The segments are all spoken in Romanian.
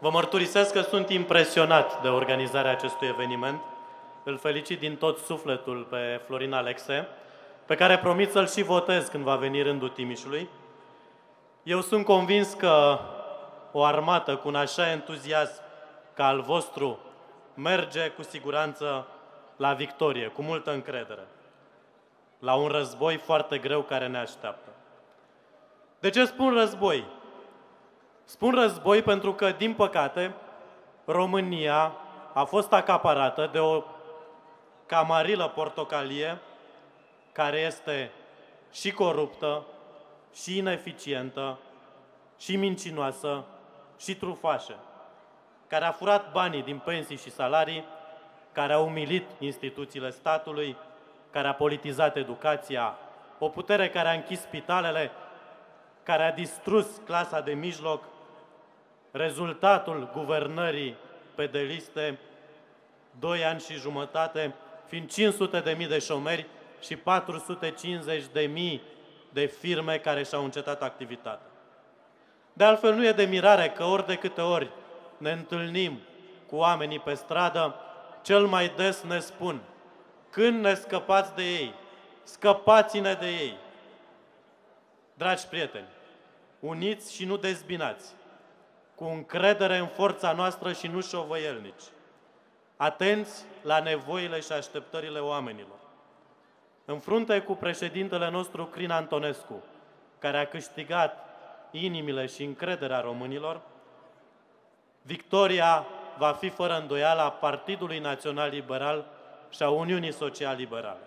Vă mărturisesc că sunt impresionat de organizarea acestui eveniment. Îl felicit din tot sufletul pe Florin Alexe, pe care promit să-l și votez când va veni rândul Timișului. Eu sunt convins că o armată cu un așa entuziasm ca al vostru merge cu siguranță la victorie, cu multă încredere, la un război foarte greu care ne așteaptă. De ce spun război? Spun război pentru că, din păcate, România a fost acaparată de o camarilă portocalie care este și coruptă, și ineficientă, și mincinoasă, și trufașă, care a furat banii din pensii și salarii, care a umilit instituțiile statului, care a politizat educația, o putere care a închis spitalele, care a distrus clasa de mijloc, rezultatul guvernării pedeliste, 2 ani și jumătate, fiind 500.000 de șomeri și 450.000 de firme care și-au încetat activitatea. De altfel, nu e de mirare că ori de câte ori ne întâlnim cu oamenii pe stradă, cel mai des ne spun: când ne scăpați de ei? Scăpați-ne de ei! Dragi prieteni, uniți și nu dezbinați, cu încredere în forța noastră și nu șovăielnici, atenți la nevoile și așteptările oamenilor. În frunte cu președintele nostru Crin Antonescu, care a câștigat inimile și încrederea românilor, victoria va fi fără îndoială a Partidului Național Liberal și a Uniunii Social-Liberale.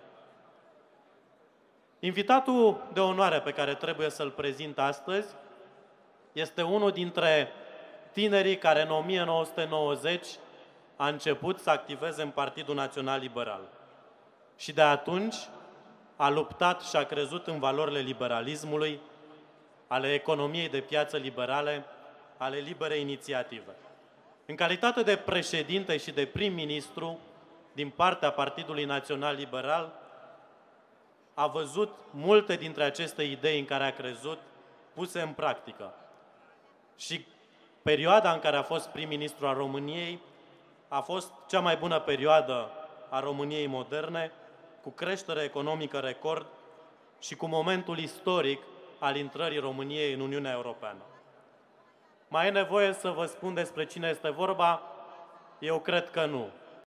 Invitatul de onoare pe care trebuie să-l prezint astăzi este unul dintre tinerii care în 1990 a început să activeze în Partidul Național Liberal. Și de atunci a luptat și a crezut în valorile liberalismului, ale economiei de piață liberale, ale liberei inițiative. În calitate de președinte și de prim-ministru din partea Partidului Național Liberal, a văzut multe dintre aceste idei în care a crezut puse în practică. Și perioada în care a fost prim-ministru al României a fost cea mai bună perioadă a României moderne, cu creștere economică record și cu momentul istoric al intrării României în Uniunea Europeană. Mai e nevoie să vă spun despre cine este vorba? Eu cred că nu.